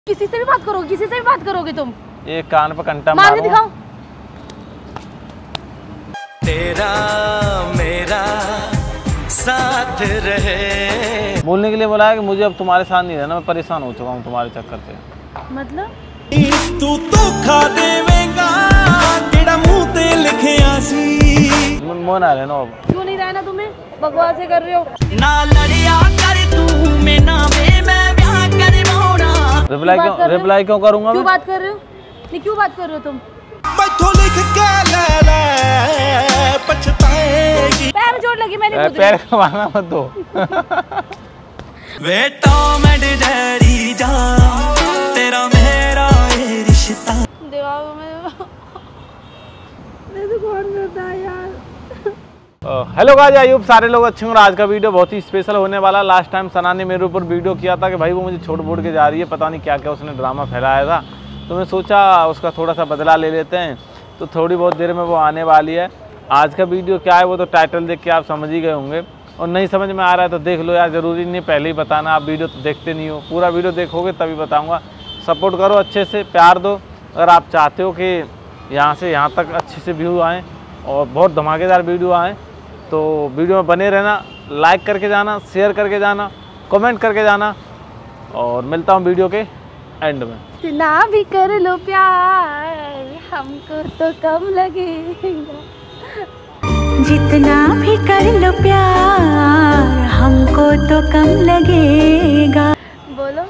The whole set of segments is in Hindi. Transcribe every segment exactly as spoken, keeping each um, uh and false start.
किसी से भी बात करोगे, किसी से भी बात करोगे तुम? एक कान पे कंटा मार के दिखाओ। तेरा मेरा साथ रहे। बोलने के लिए बोला है कि मुझे अब तुम्हारे साथ नहीं रहना, मैं परेशान हो चुका हूँ तुम्हारे चक्कर से। मतलब तू तो खा देवेगा तेरा मुंह ते लिखिया सी। मोह ना रहना अब। क्यों नहीं रहना तुम्हें? बकवास कर रहे हो। ना लड़िया कर तू मैं ना मैं मैं ब्याह करवाऊंगा। रिप्लाई क्यों रिप्लाई क्यों करूंगा? क्यों बात कर रहे हो? नहीं क्यों बात कर रहे हो तुम? बैठो लिख के ले ले पछताएगी। पैर में चोट लगी, मैंने खुद पैर का मांगा मत दो। बेटा मैं डरी जा तेरा मेरा ये रिश्ता। दिमाग में मैं तो कौन करता है यार। हेलो गाइस, आई होप सारे लोग अच्छे होंगे। आज का वीडियो बहुत ही स्पेशल होने वाला। लास्ट टाइम सना ने मेरे ऊपर वीडियो किया था कि भाई वो मुझे छोड़ बोड़ के जा रही है, पता नहीं क्या क्या उसने ड्रामा फैलाया था। तो मैं सोचा उसका थोड़ा सा बदला ले लेते हैं। तो थोड़ी बहुत देर में वो आने वाली है। आज का वीडियो क्या है वो तो टाइटल देख के आप समझ ही गए होंगे, और नहीं समझ में आ रहा है तो देख लो यार, ज़रूरी नहीं पहले ही बताना। आप वीडियो तो देखते नहीं हो, पूरा वीडियो देखोगे तभी बताऊँगा। सपोर्ट करो, अच्छे से प्यार दो। अगर आप चाहते हो कि यहाँ से यहाँ तक अच्छे से व्यू आएँ और बहुत धमाकेदार वीडियो आएँ तो वीडियो में बने रहना, लाइक करके जाना, शेयर करके जाना, कमेंट करके जाना। और मिलता हूँ वीडियो के एंड में। जितना भी कर लो प्यार हमको तो कम लगेगा। जितना भी कर लो प्यार हमको तो कम लगेगा। बोलो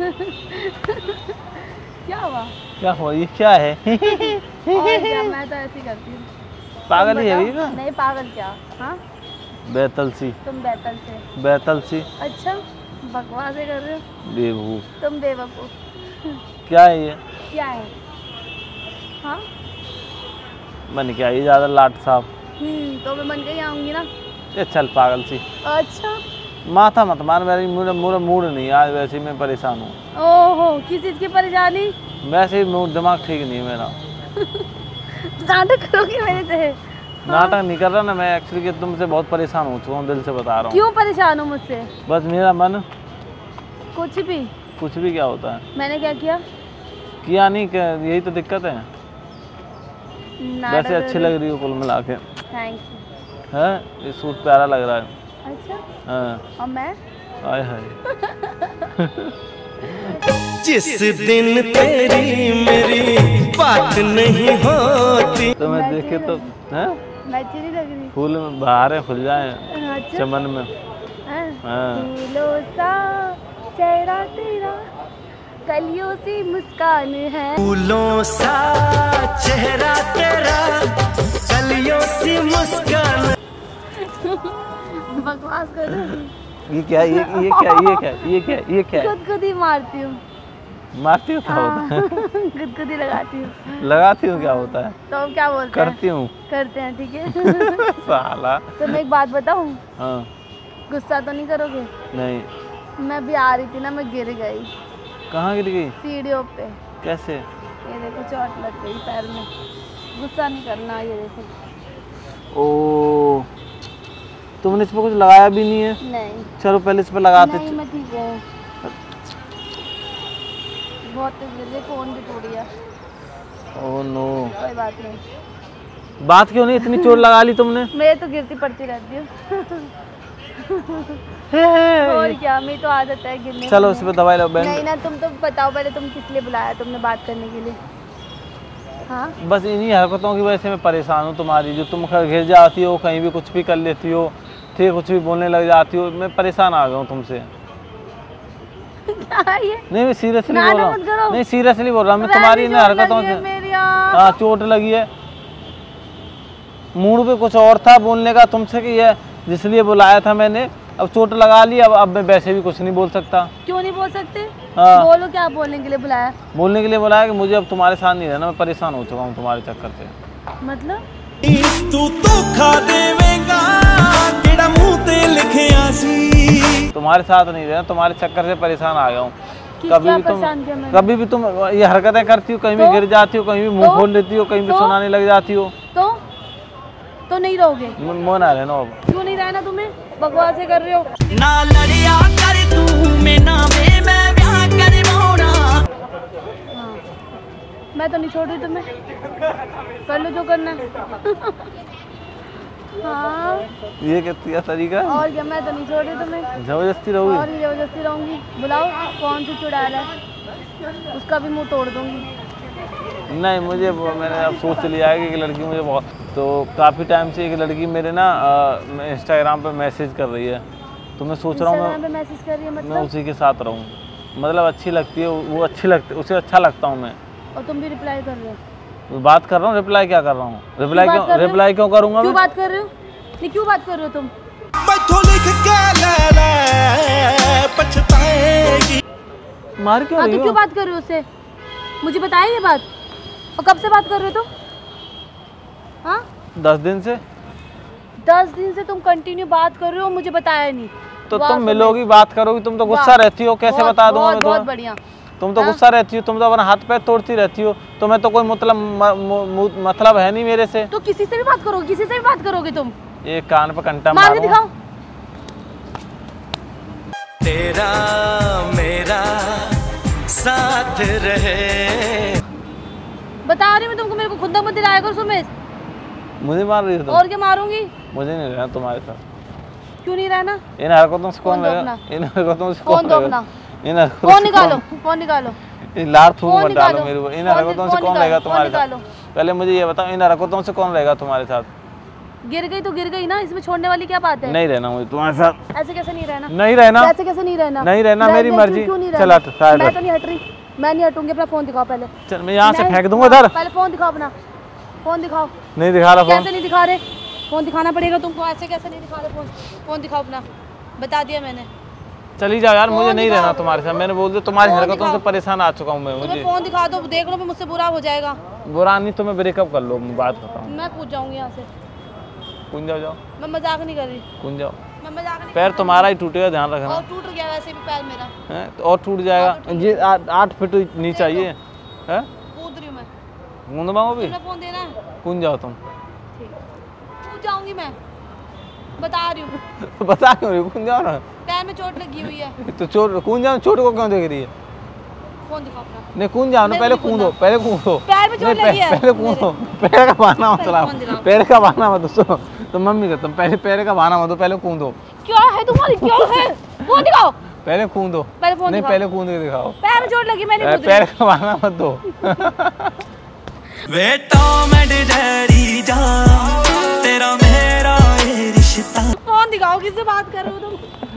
क्या हुआ? क्या हुआ? ये क्या है? और क्या, मैं तो ऐसे करती हूँ। पागल ही है क्या? नहीं पागल क्या? हाँ बैतल सी। तुम बैतल से। बैतल सी। अच्छा बकवास कर रहे हो। बेवकूफ। तुम बेवकूफ। क्या है ये? क्या है? हाँ बन क्या ये ज़्यादा लाट साहब? हम्म तो मैं बन के ही आऊँगी ना। ये चल पागल सी। अच्छा माथा मत मार, मेरी मेरा मेरा मूड नहीं है आज, वैसे ही मैं परेशान हूँ। ओहो किस चीज़ की परेशानी? वैसे ही मूड दिमाग ठीक नहीं है मेरा। नाटक करोगे मेरे से? नाटक नहीं कर रहा ना मैं, एक्चुअली कि तुमसे बहुत परेशान हो चुका हूँ, दिल से बता रहा हूँ। क्यों परेशान हो मुझसे? बस मेरा मन। कुछ भी? कुछ भी क्या होता है? मैंने क्या किया? किया नहीं, यही तो दिक्कत है। वैसे अच्छी लग रही हो कुल मिला के। Thank you. है ये सूट प्यारा लग रहा है। अच्छा हाँ। और मैं? आय हाय। जिस दिन तेरी मेरी बात नहीं होती तो मैं देखे तो हैं मैं अच्छी नहीं लग रही? फूल में बहारें खुल जाए अच्छा? चमन में। हाँ। हाँ। फूलों सा चेहरा तेरा कलियों सी मुस्कान है। फूलों सा चेहरा तेरा कलियों सी मुस्कान। बकवास करो। ये क्या ये ये क्या ये क्या ये क्या ये क्या खुद खुद ही मारती हूँ। मारती हूँ क्या होता है? खुद खुद ही लगाती हूँ। लगाती हूँ क्या होता है? तो हम क्या बोलते हैं? करती हूँ। करते हैं ठीक है। साला। तो मैं एक बात बताऊँ? हाँ। गुस्सा तो नहीं करोगे? नहीं। मैं भी आ रही थी ना, मैं गिर गई। कहाँ गिर गई? सीढ़ियों पे। कैसे? ये देखो चोट लग गई पैर में। गुस्सा नहीं करना, ये देखो। ओ तुमने इस पर कुछ लगाया भी नहीं है? नहीं। चलो पहले इस पर लगाते। नहीं मैं ठीक है। बहुत तेज गिर गई, फोन भी टूट गया। Oh no. कोई बात नहीं। बात क्यों नहीं, इतनी चोट लगा ली तुमने? मैं तो गिरती पड़ती रहती हूँ। और क्या, मेरी तो आदत है गिरने। चलो उस पर दवाई लो बैंड। नहीं ना, तुम तो बताओ पहले, तुम किस लिए बुलाया तुमने बात करने के लिए? हाँ बस इन्हीं हरकतों की वजह से मैं परेशान हूँ तुम्हारी, जो तुम घिर जाती हो, कहीं भी कुछ भी कर लेती हो, ठीक कुछ भी बोलने लग जाती हो। मैं परेशान आ गया हूँ तुमसे। क्या ये? नहीं मैं सीरियसली बोल रहा हूँ। नहीं सीरियसली बोल रहा हूँ मैं, तुम्हारी इन हरकतों से। हाँ चोट लगी है। मूड पे कुछ और था बोलने का तुमसे कि ये जिसलिए बुलाया था मैंने, अब चोट लगा ली। अब अब मैं वैसे भी कुछ नहीं बोल सकता। क्यों नहीं बोल सकते? हाँ। बोलो क्या बोलने के लिए बुलाया? बोलने के लिए बुलाया कि मुझे अब तुम्हारे साथ नहीं रहना, मैं परेशान हो चुका हूँ तुम्हारे चक्कर से। मतलब तू तो खा देवेगा तेरा मुंह ते लिखिया सी। तुम्हारे साथ नहीं रहना, तुम्हारे चक्कर से परेशान आ गया हूँ। कभी भी तुम कभी भी तुम ये हरकतें करती हो, कहीं भी गिर जाती हो, कहीं भी मुंह खोल लेती हो, कहीं भी सुनाने लग जाती हो। तो तो नहीं रहोगे? मोह ना रहना अब। क्यों नहीं रहना तुम्हें? बकवास कर रहे हो। ना लड़िया कर तू मैं ना मैं ब्याह करवाऊंगा। मैं तो नहीं छोड़ रही तुम्हें, कर लो जो करना है। हाँ ये क्या तरीका है? और क्या, मैं तो नहीं छोड़ रही तुम्हें, जबरदस्ती रहोगी? और जबरदस्ती रहूंगी। बुलाओ कौन सी चुड़ैल है, उसका भी मुंह तोड़ दूंगी। नहीं मुझे वो मैंने अब सोच लिया है कि एक लड़की मुझे बहुत, तो काफ़ी टाइम से एक लड़की मेरे ना इंस्टाग्राम पे मैसेज कर रही है, तो मैं सोच रहा हूँ मैं मैसेज कर रही है मतलब? मैं उसी के साथ रहूँ, मतलब अच्छी लगती है वो, अच्छी लगती उसे अच्छा लगता हूँ मैं। और तुम भी रिप्लाई कर रहे हो? बात कर रहा हूँ, रिप्लाई क्या कर रहा हूँ? रिप्लाई क्यों रिप्लाई क्यों करूँगा? क्यों बात कर रहे हो? नहीं क्यों बात कर रहे हो तुम? मार क्यों रही हो? तो क्यों बात कर रहे हो उससे, मुझे बताया ये बात? और कब से बात कर रहे हो तुम? हाँ दस दिन से। दस दिन से तुम कंटिन्यू बात कर रहे हो, मुझे बताया नहीं। तो तुम मिलोगी बात करोगी, तुम तो गुस्सा रहती हो, कैसे बता दूंगा मैं? बहुत बढ़िया, तुम तो गुस्सा रहती हो, तुम तो अपना हाथ पैर तोड़ती रहती हो, तो मैं तो कोई मतलब मतलब है नहीं मेरे से। तो किसी से भी बात करोगे, किसी से भी बात करोगे तुम? एक कान पे कंटा मार के दिखाओ। तेरा मेरा साथ रहे, बता रही मैं तुमको, मेरे को खुदा मत दिलाया करो सुमेश। मुझे मार रही हो तुम? और क्या मारूंगी? मुझे नहीं रहना तुम्हारे साथ। क्यों नहीं रहना? इन हरकतों से कौन रहेगा? इन हरकतों से कौन रहेगा? इन हरकतों फोन निकालो, फोन निकालो, लार थूक मत डालो मेरे को। इन हरकतों से कौन रहेगा तुम्हारे साथ? पहले मुझे ये बताओ, इन हरकतों से कौन रहेगा तुम्हारे साथ? गिर गई तो गिर गई ना, इसमें छोड़ने वाली क्या बात है? नहीं रहना मुझे तुम्हारे साथ। ऐसे कैसे नहीं रहना? नहीं रहना। ऐसे कैसे नहीं रहना? नहीं रहना, मेरी मर्जी। चल हट। मैं तो नहीं हट रही, मैं नहीं हटूंगी। अपना फोन दिखाओ पहले। चल मैं यहाँ से फेंक दूंगा इधर। पहले फोन दिखाओ अपना, फोन दिखाओ। नहीं दिखा रहा फोन। कैसे नहीं दिखा रहे? फोन दिखाना पड़ेगा तुमको, ऐसे कैसे नहीं दिखा रहे फोन? फोन दिखाओ अपना, बता दिया मैंने। चली जाओ यार, मुझे नहीं रहना तुम्हारे साथ। मैंने बोल दिया, तुम्हारी हरकतों से परेशान आ चुका हूँ मैं। मुझे फोन दिखा दो, देख लो मुझसे बुरा हो जाएगा। बुरा नहीं, तुम्हें ब्रेकअप कर लो, मैं बात बताऊँ। मैं पूछ जाऊंगी यहाँ से। कूद जाओ जाओ। मैं मजाक नहीं कर रही। कूद जाओ। मैं मजाक नहीं। पैर तुम्हारा ही टूटेगा, ध्यान रखना। और टूट गया वैसे भी पैर मेरा। है तो और टूट जाएगा। ये आठ फीट नीचे चाहिए है। कूद रही हूँ मैं। कूद मांगो भी। फोन देना है। कूद जाओ तुम। ठीक, कूद जाऊंगी मैं, बता रही हूँ। बता क्यों रही? कूद जाओ ना। पैर में चोट लगी हुई है। तो चोट कूद जाओ, चोट को क्यों देख रही है? फोन दिखाओ अपना। नहीं कूद जाओ ना, पहले कूदो, पहले कूदो। पैर में चोट लगी है। पहले कूदो, पैर का बहाना मत चलाओ, पैर का बहाना मत दो। तो मम्मी का तुम पहले पैर का बहाना मत दो, पहले कूदो। क्या है तुम्हारी, क्या है? फोन दिखाओ। पहले कूदो। पहले फोन नहीं पहले कूद के दिखाओ। पैर में चोट लगी, मैं नहीं कूद रही। पैर का बहाना मत दो। वे टॉम एंड जेरी जान, तेरा मेरा ये रिश्ता। फोन दिखाओ, किससे बात कर रहे हो तुम?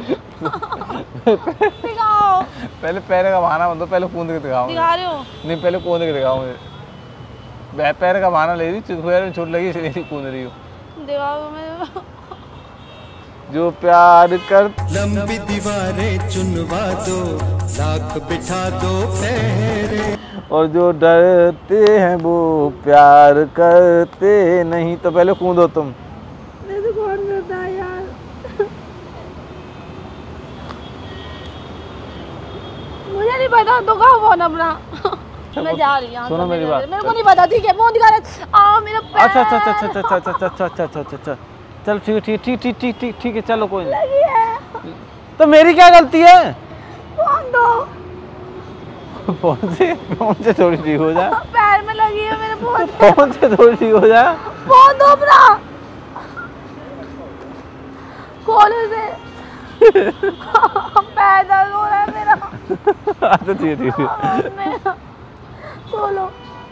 दिखाओ। पहले पैर का बहाना मत दो, पहले कूद के दिखाओ। दिखा रहे हो? नहीं पहले कूद के दिखाओ मुझे। पैर का बहाना ले रही, पैर में चोट लगी इसलिए कूद रही हो। दिखाओ मैं। जो प्यार कर लंबी दीवारें चुनवा दो, लाख बिठा दो फेरे, और जो डरते हैं वो प्यार करते नहीं। तो पहले कूदो तुम। मेरे को कौन करता है यार? मुझे नहीं पता, दिखाओ फोन अपना। मैं जा रही हूँ। सुनो मेरी बात। मेरे को नहीं पता, ठीक है? फोन दिखा रहे। आ मेरा पैर। अच्छा अच्छा अच्छा अच्छा अच्छा अच्छा अच्छा अच्छा अच्छा अच्छा अच्छा चल ठीक है ठीक ठीक ठीक ठीक ठीक ठीक है, चलो कोई नहीं। लगी है। तो मेरी क्या गलती है? फोन दो। फोन से फोन से थोड़ी ठीक हो जाए। पैर में लगी है मेरे फोन। फोन से थोड़ी ठीक हो जाए। फोन दो अपना, खोलो से। पैर दर्द हो रहा है मेरा। अच्छा ठीक है ठीक है। खोलो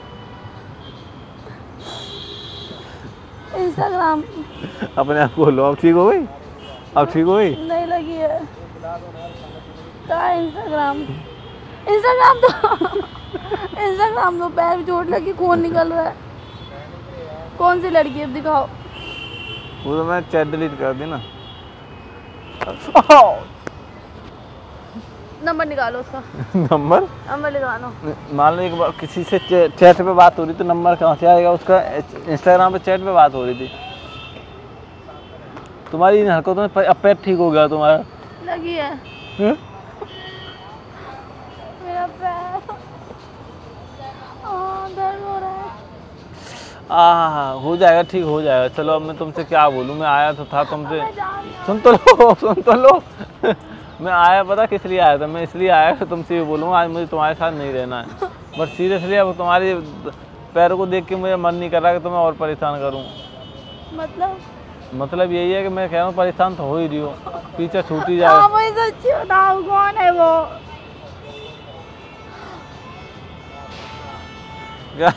इंस्टाग्राम। अपने आप खोलो। अब ठीक हो गई? अब ठीक हो गई? नहीं लगी है। कहाँ है इंस्टाग्राम? इंस्टाग्राम तो इंस्टाग्राम तो पैर में चोट लगी, खून निकल रहा है। कौन सी लड़की है दिखाओ? वो तो मैं चैट डिलीट कर दी ना। नंबर निकालो उसका। नंबर नंबर निकालो। मान लो एक बार किसी से चैट पे बात हो रही तो नंबर कहाँ से आएगा उसका? इंस्टाग्राम पे चैट पे बात हो रही थी। तुम्हारी इन हरकतों में अब पैर ठीक हो गया तुम्हारा? लगी है। हुँ? मेरा पैर दर्द हो रहा है। आ हो जाएगा, ठीक हो जाएगा। चलो अब मैं तुमसे क्या बोलूँ? मैं आया तो था तुमसे। सुन तो लो, सुन तो लो। मैं आया पता किस लिए आया था? मैं इसलिए आया कि तुमसे ये बोलूँ आज मुझे तुम्हारे साथ नहीं रहना है। बट सीरियसली अब तुम्हारे पैर को देख के मुझे मन नहीं कर रहा कि तुम्हें और परेशान करूं। मतलब मतलब यही है कि मैं कह रहा हूँ परेशान तो हो ही रही हो, पीछे छूटी जाए। हाँ, मुझे सच्ची बताओ कौन है वो? क्या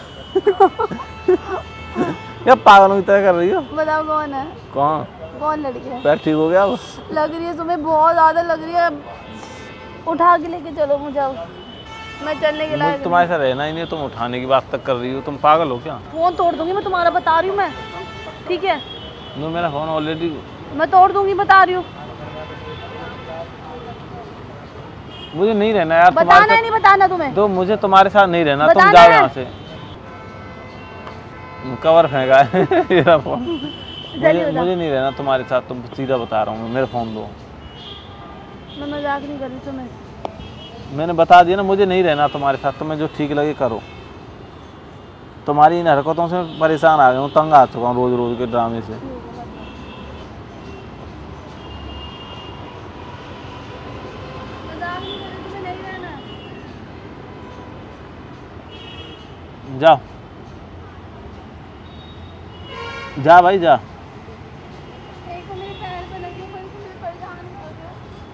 क्या पागलों की तरह कर रही हो? बताओ कौन है? कौन कौन लड़की है? पैर ठीक हो गया वो? लग रही है तुम्हें बहुत ज्यादा लग रही है। उठा के लेके चलो मुझे, अब मैं चलने के लायक तुम्हारे साथ रहना ही नहीं, तुम उठाने की बात तक कर रही हो। तुम पागल हो क्या? फोन तोड़ दूंगी मैं तुम्हारा, बता रही हूँ मैं, ठीक है? नो, मेरा फोन ऑलरेडी मैं तोड़ दूंगी, बता रही हूँ। मुझे नहीं रहना यार। बताना है नहीं बताना तुम्हें? तो मुझे तुम्हारे साथ नहीं रहना, तुम बताना जाओ है? यहाँ से। कवर फेंका है मेरा फोन। मुझे, मुझे नहीं रहना तुम्हारे साथ, तुम सीधा बता रहा हूँ। मेरा फोन दो। मैं मजाक नहीं कर रही तुम्हें। मैंने बता दिया ना, मुझे नहीं रहना तुम्हारे साथ। तुम्हें जो ठीक लगे करो। तुम्हारी इन हरकतों से परेशान आ गया हूँ, तंग आ चुका हूँ रोज रोज के ड्रामे से। मजाक नहीं कर रही, तुम्हें नहीं रहना। जाओ जा भाई जा। एक तो मेरे पैर पे लगी, ऊपर से मुझे परेशान कर दिया।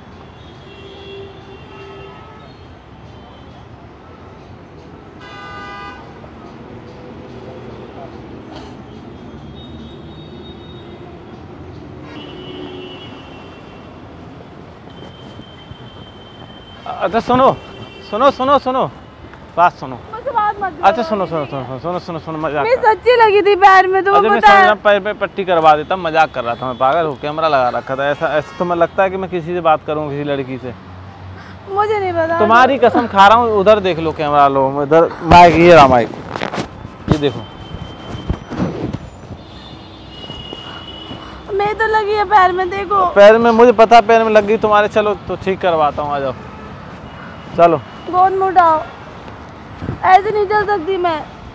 अच्छा सुनो सुनो सुनो सुनो बात सुनो। मुझसे बात मत करो। अच्छा सुनो सुनो सुनो सुनो सुनो सुनो मजाक मैं कर- सच्ची लगी थी पैर में, तुम्हें अच्छा मैं पता है? समझा, पैर पे पट्टी करवा देता, मजाक कर रहा था मैं। पागल हो, कैमरा लगा रखा था। ऐसा ऐसा तो मैं लगता है कि मैं किसी से बात करूँ, किसी लड़की से? मुझे नहीं पता। तुम्हारी कसम खा रहा हूँ। उधर देख लो कैमरा लो, इधर माइक, ये रहा माइक, ये देखो। मैं तो लगी है पैर में, देखो। पैर में मुझे पता, पैर में लग गई तुम्हारे। चलो तो ठीक करवाता हूँ, आ जाओ चलो। गोद में उठाओ, ऐसे नहीं चल सकती मैं।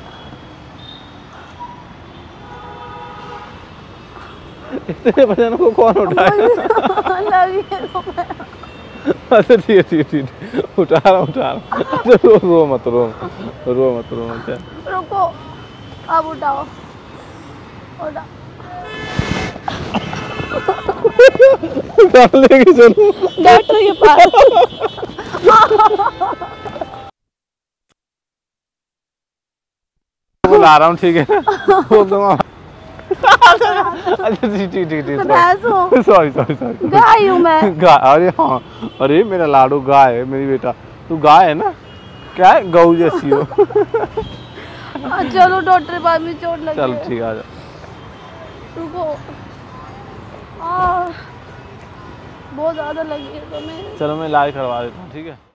इतने वजन को कौन उठाएगा? लगी है तुम्हें। अच्छा ठीक है ठीक है ठीक है, उठा रहा हूँ उठा रहा हूँ। अच्छा रो रो मत रो रो मत रो मत। रुको, अब उठाओ, उठा। लेके चलो डॉक्टर के पास। बुला रहा हूँ, ठीक है? बोल दूंगा। अच्छा ठीक ठीक ठीक भैंस सॉरी सॉरी सॉरी। गाय हूँ मैं। गाय? अरे हाँ, अरे मेरा लाडू गाय है, मेरी बेटा। तू गाय है ना? क्या है, गऊ जैसी हो। चलो डॉक्टर के पास, में चोट लगी चलो है। ठीक है, आ जाओ। रुको, आ, बहुत ज्यादा लगी है तुम्हें। चलो मैं इलाज करवा देता हूँ, ठीक है?